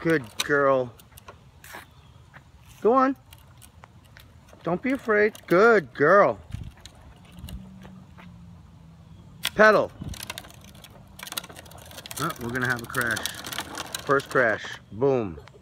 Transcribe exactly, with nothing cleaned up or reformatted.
Good girl. Go on. Don't be afraid. Good girl. Pedal. Oh, we're gonna have a crash. First crash. Boom.